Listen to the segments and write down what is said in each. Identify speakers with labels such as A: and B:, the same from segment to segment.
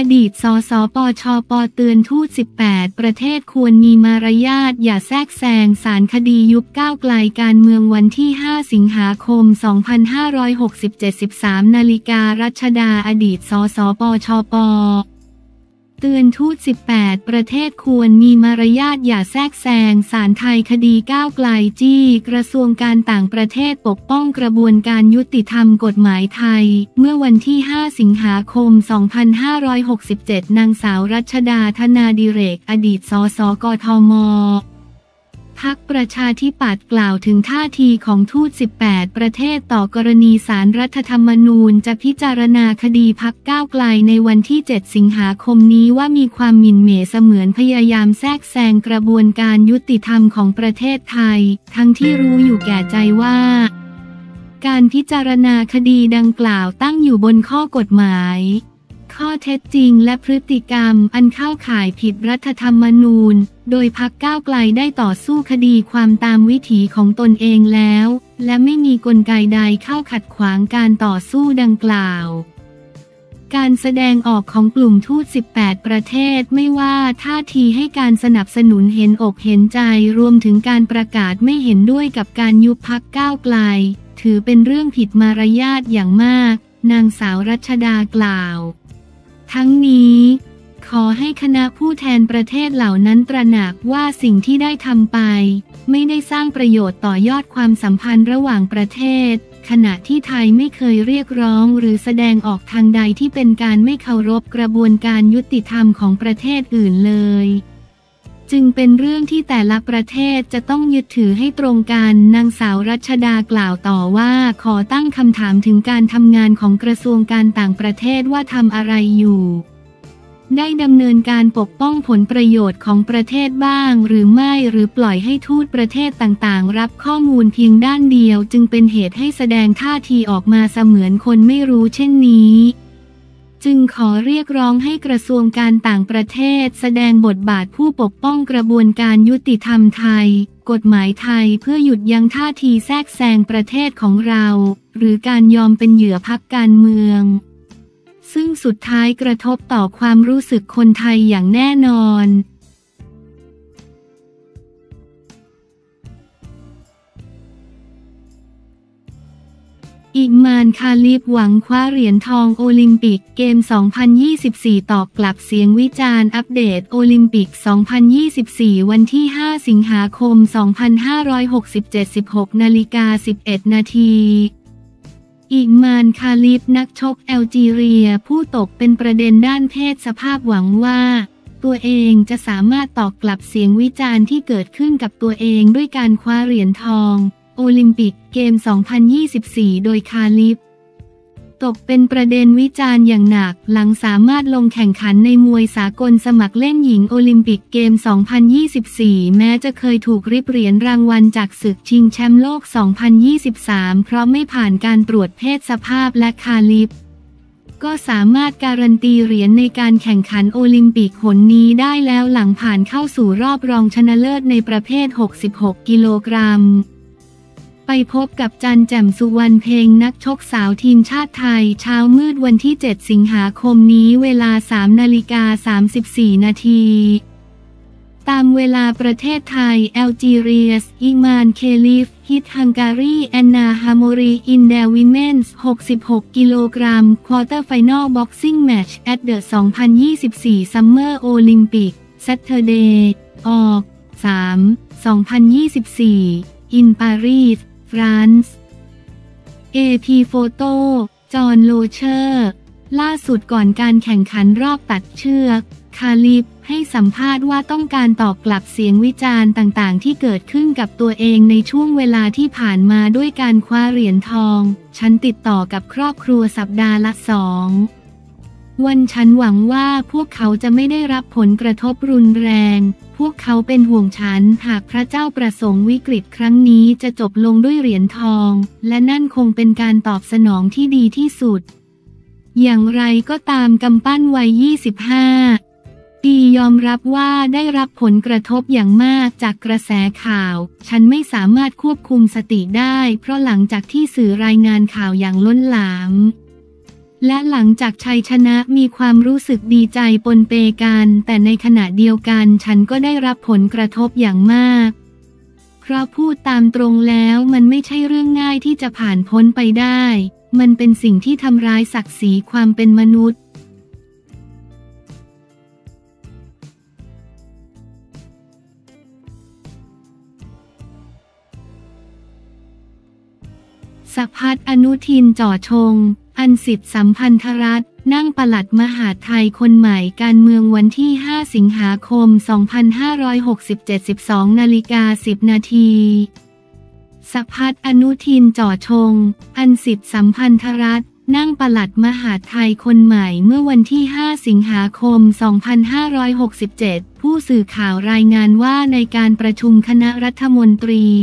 A: ดีตสสปชป.เตือนทูต18ประเทศควรมีมารยาทอย่าแทรกแซงศาลคดียุบก้าวไกลการเมืองวันที่5สิงหาคม2567 13 นาฬิการัชดาอดีตสสปชป.เตือนทูต18ประเทศควรมีมารยาทอย่าแทรกแซงศาลไทยคดีก้าวไกลจี้กระทรวงการต่างประเทศปกป้องกระบวนการยุติธรรมกฎหมายไทยเมื่อวันที่5สิงหาคม2567นางสาวรัชดาธนาดิเรกอดีตสสกทม.พรรคประชาธิปัตย์กล่าวถึงท่าทีของทูต18ประเทศต่อกรณีศาลรัฐธรรมนูญจะพิจารณาคดีพรรคก้าวไกลในวันที่7สิงหาคมนี้ว่ามีความหมิ่นเหม่เสมือนพยายามแทรกแซงกระบวนการยุติธรรมของประเทศไทยทั้งที่รู้อยู่แก่ใจว่าการพิจารณาคดีดังกล่าวตั้งอยู่บนข้อกฎหมายข้อเท็จจริงและพฤติกรรมอันเข้าข่ายผิดรัฐธรรมนูญโดยพรรคก้าวไกลได้ต่อสู้คดีความตามวิถีของตนเองแล้วและไม่มีกลไกใดเข้าขัดขวางการต่อสู้ดังกล่าวการแสดงออกของกลุ่มทูต18ประเทศไม่ว่าท่าทีให้การสนับสนุนเห็นอกเห็นใจรวมถึงการประกาศไม่เห็นด้วยกับการยุบพรรคก้าวไกลถือเป็นเรื่องผิดมารยาทอย่างมากนางสาวรัชดากล่าวทั้งนี้ขอให้คณะผู้แทนประเทศเหล่านั้นตระหนักว่าสิ่งที่ได้ทำไปไม่ได้สร้างประโยชน์ต่อยอดความสัมพันธ์ระหว่างประเทศขณะที่ไทยไม่เคยเรียกร้องหรือแสดงออกทางใดที่เป็นการไม่เคารพกระบวนการยุติธรรมของประเทศอื่นเลยจึงเป็นเรื่องที่แต่ละประเทศจะต้องยึดถือให้ตรงกันนางสาวรัชดากล่าวต่อว่าขอตั้งคำถามถึงการทำงานของกระทรวงการต่างประเทศว่าทำอะไรอยู่ได้ดำเนินการปกป้องผลประโยชน์ของประเทศบ้างหรือไม่หรือปล่อยให้ทูตประเทศต่างๆรับข้อมูลเพียงด้านเดียวจึงเป็นเหตุให้แสดงท่าทีออกมาเสมือนคนไม่รู้เช่นนี้จึงขอเรียกร้องให้กระทรวงการต่างประเทศแสดงบทบาทผู้ปกป้องกระบวนการยุติธรรมไทยกฎหมายไทยเพื่อหยุดยั้งท่าทีแทรกแซงประเทศของเราหรือการยอมเป็นเหยื่อพรรคการเมืองซึ่งสุดท้ายกระทบต่อความรู้สึกคนไทยอย่างแน่นอนอิมานคาลิฟหวังคว้าเหรียญทองโอลิมปิกเกม 2024 ตอบกลับเสียงวิจารณ์อัปเดตโอลิมปิก 2024 วันที่ 5 สิงหาคม 2567 16 นาฬิกา 11 นาทีอิมานคาลิฟนักชกแอลจีเรียผู้ตกเป็นประเด็นด้านเพศสภาพหวังว่าตัวเองจะสามารถตอบกลับเสียงวิจารณ์ที่เกิดขึ้นกับตัวเองด้วยการคว้าเหรียญทองโอลิมปิกเกม 2024 โดยคาลิฟตกเป็นประเด็นวิจารณ์อย่างหนักหลังสามารถลงแข่งขันในมวยสากลสมัครเล่นหญิงโอลิมปิกเกม 2024 แม้จะเคยถูกริบเหรียญรางวัลจากศึกชิงแชมป์โลก 2023 เพราะไม่ผ่านการตรวจเพศสภาพและคาลิฟก็สามารถการันตีเหรียญในการแข่งขันโอลิมปิกหนนี้ได้แล้วหลังผ่านเข้าสู่รอบรองชนะเลิศในประเภท 66 กิโลกรัมไปพบกับจันแจ่มสุวรรณเพ็งนักชกสาวทีมชาติไทยเช้ามืดวันที่ 7 สิงหาคมนี้เวลา 3:34 นาทีตามเวลาประเทศไทยแอลจีเรียสอิมานเคลิฟฮิตฮังการีแอนนาฮาโมรีอินเดวิเมนส์ 66 กิโลกรัมควอเตอร์ไฟนอลบ็อกซิ่งแมตช์แอตเดอะ 2024 ซัมเมอร์โอลิมปิกเซตเทอร์เดย์ออก 3 2024 อินปารีสฟรานซ์ AP โฟโต้จอห์นโลเชอร์ล่าสุดก่อนการแข่งขันรอบตัดเชือกคาลิฟให้สัมภาษณ์ว่าต้องการตอบกลับเสียงวิจารณ์ต่างๆที่เกิดขึ้นกับตัวเองในช่วงเวลาที่ผ่านมาด้วยการคว้าเหรียญทองฉันติดต่อกับครอบครัวสัปดาห์ละ 2 วันฉันหวังว่าพวกเขาจะไม่ได้รับผลกระทบรุนแรงพวกเขาเป็นห่วงฉันหากพระเจ้าประสงค์วิกฤตครั้งนี้จะจบลงด้วยเหรียญทองและนั่นคงเป็นการตอบสนองที่ดีที่สุดอย่างไรก็ตามกำปั้นวัย 25 ปียอมรับว่าได้รับผลกระทบอย่างมากจากกระแสข่าวฉันไม่สามารถควบคุมสติได้เพราะหลังจากที่สื่อรายงานข่าวอย่างล้นหลามและหลังจากชัยชนะมีความรู้สึกดีใจปนเปกันแต่ในขณะเดียวกันฉันก็ได้รับผลกระทบอย่างมากเพราะพูดตามตรงแล้วมันไม่ใช่เรื่องง่ายที่จะผ่านพ้นไปได้มันเป็นสิ่งที่ทำร้ายศักดิ์ศรีความเป็นมนุษย์สภัทร อนุทิน จ่อชง อันสิทธิสัมพันธรัฐนั่งปลัดมหาดไทยคนใหม่การเมืองวันที่ 5 สิงหาคม 2567 12:10 นาทีสภัทร อนุทิน จ่อชง อันสิทธิสัมพันธรัฐนั่งปลัดมหาดไทยคนใหม่เมื่อวันที่ 5 สิงหาคม 2567 ผู้สื่อข่าวรายงานว่าในการประชุมคณะรัฐมนตรี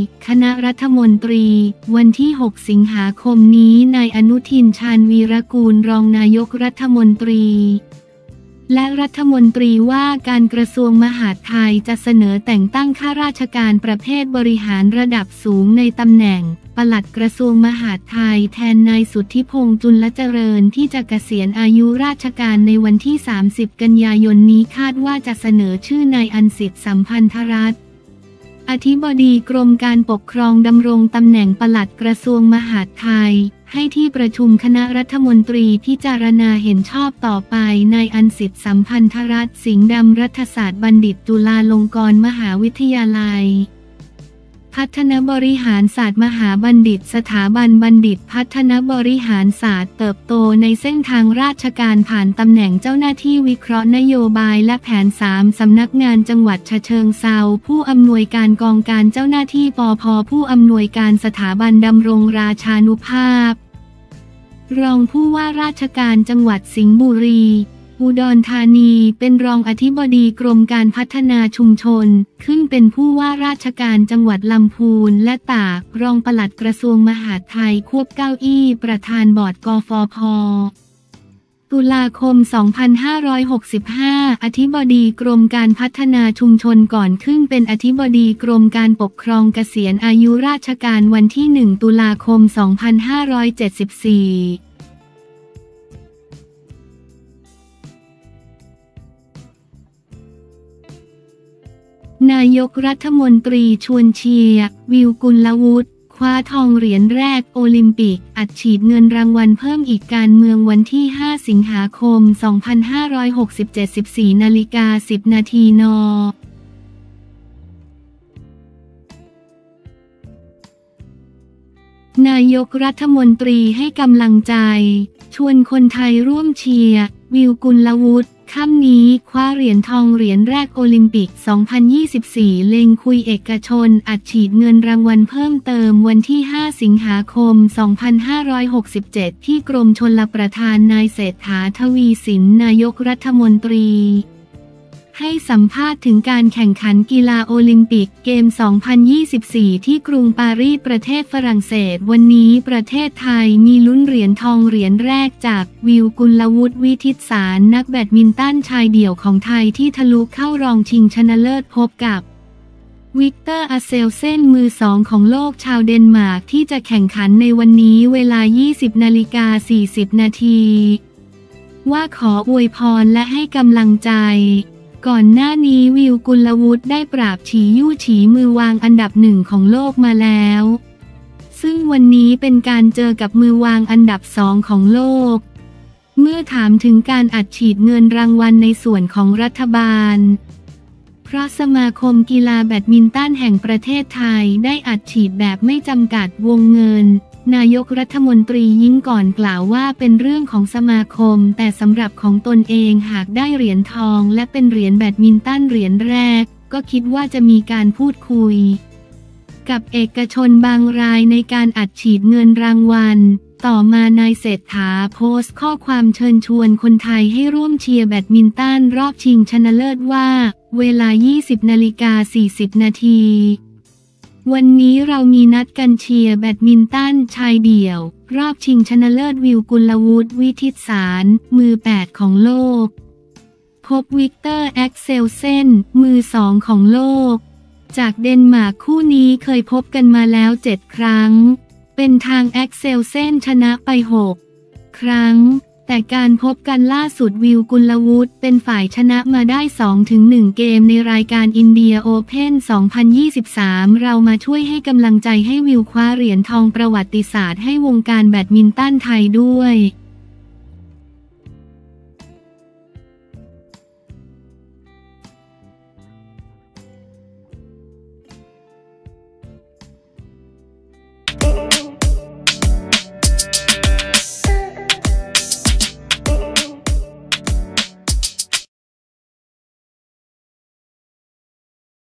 A: วันที่ 6 สิงหาคมนี้นายอนุทิน ชาญวีรกูลรองนายกรัฐมนตรีและรัฐมนตรีว่าการกระทรวงมหาดไทยจะเสนอแต่งตั้งข้าราชการประเภทบริหารระดับสูงในตำแหน่งปลัดกระทรวงมหาดไทยแทนนายสุทธิพงษ์จุลเจริญที่จะเกษียณอายุราชการในวันที่ 30 กันยายนนี้คาดว่าจะเสนอชื่อนายอันสิทธิสัมพันธรัฐอธิบดีกรมการปกครองดำรงตำแหน่งปลัดกระทรวงมหาดไทยให้ที่ประชุมคณะรัฐมนตรีพิจารณาเห็นชอบต่อไปนายอันสิทธิสัมพันธรัฐสิงห์ดำรัฐศาสตร์บัณฑิตจุฬาลงกรณ์มหาวิทยาลัยพัฒนบริหารศาสตร์มหาบัณฑิตสถาบันบัณฑิตพัฒนบริหารศาสตร์เติบโตในเส้นทางราชการผ่านตำแหน่งเจ้าหน้าที่วิเคราะห์นโยบายและแผน 3 สำนักงานจังหวัดฉะเชิงเทราผู้อำนวยการกองการเจ้าหน้าที่ปภ.ผู้อำนวยการสถาบันดำรงราชานุภาพรองผู้ว่าราชการจังหวัดสิงห์บุรีอุดรธานีเป็นรองอธิบดีกรมการพัฒนาชุมชนขึ้นเป็นผู้ว่าราชการจังหวัดลำพูนและตากรองปลัดกระทรวงมหาดไทยควบเก้าอี้ประธานบอร์ดกฟผ.ตุลาคม 2565 อธิบดีกรมการพัฒนาชุมชนก่อนขึ้นเป็นอธิบดีกรมการปกครองเกษียณอายุราชการวันที่ 1 ตุลาคม 2574นายกรัฐมนตรีชวนเชียร์วิวกุลวุฒิคว้าทองเหรียญแรกโอลิมปิกอัดฉีดเงินรางวัลเพิ่มอีกการเมืองวันที่ 5 สิงหาคม 2567 14:10 นาที น.นายกรัฐมนตรีให้กำลังใจชวนคนไทยร่วมเชียร์วิวกุลวุฒิค่ำนี้คว้าเหรียญทองเหรียญแรกโอลิมปิก 2024 เล็งคุยเอกชนอัดฉีดเงินรางวัลเพิ่มเติมวันที่ 5 สิงหาคม 2567 ที่กรมชลประทานนายเศรษฐา ทวีสินนายกรัฐมนตรีให้สัมภาษณ์ถึงการแข่งขันกีฬาโอลิมปิกเกม 2024 ที่กรุงปารีสประเทศฝรั่งเศสวันนี้ประเทศไทยมีลุ้นเหรียญทองเหรียญแรกจากวิวกุลวุฒิวิทิตสารนักแบดมินตันชายเดี่ยวของไทยที่ทะลุเข้ารองชิงชนะเลิศพบกับวิกเตอร์ อาเซลเซนมือ 2 ของโลกชาวเดนมาร์กที่จะแข่งขันในวันนี้เวลา 20:40 นาทีว่าขออวยพรและให้กำลังใจก่อนหน้านี้วิวกุลวุฒิได้ปราบฉียู่ฉีมือวางอันดับ 1 ของโลกมาแล้วซึ่งวันนี้เป็นการเจอกับมือวางอันดับ 2 ของโลกเมื่อถามถึงการอัดฉีดเงินรางวัลในส่วนของรัฐบาลเพราะสมาคมกีฬาแบดมินตันแห่งประเทศไทยได้อัดฉีดแบบไม่จำกัดวงเงินนายกรัฐมนตรียิ่งก่อนกล่าวว่าเป็นเรื่องของสมาคมแต่สำหรับของตนเองหากได้เหรียญทองและเป็นเหรียญแบดมินตันเหรียญแรกก็คิดว่าจะมีการพูดคุยกับเอกชนบางรายในการอัดฉีดเงินรางวัลต่อมานายเศรษฐาโพสต์ข้อความเชิญชวนคนไทยให้ร่วมเชียร์แบดมินตันรอบชิงชนะเลิศว่าเวลา 20:40 นาทีวันนี้เรามีนัดกันเชียร์แบดมินตันชายเดี่ยวรอบชิงชนะเลิศวิวกุลวุฒิวิทิตสารมือ 8 ของโลกพบวิกเตอร์ แอ็กเซลเซนมือ 2 ของโลกจากเดนมาร์กคู่นี้เคยพบกันมาแล้ว 7 ครั้งเป็นทางแอ็กเซลเซนชนะไป 6 ครั้งแต่การพบกันล่าสุดวิวกุลวุฒิเป็นฝ่ายชนะมาได้ 2-1 เกมในรายการอินเดียโอเพ่น 2023 เรามาช่วยให้กำลังใจให้วิวคว้าเหรียญทองประวัติศาสตร์ให้วงการแบดมินตันไทยด้วย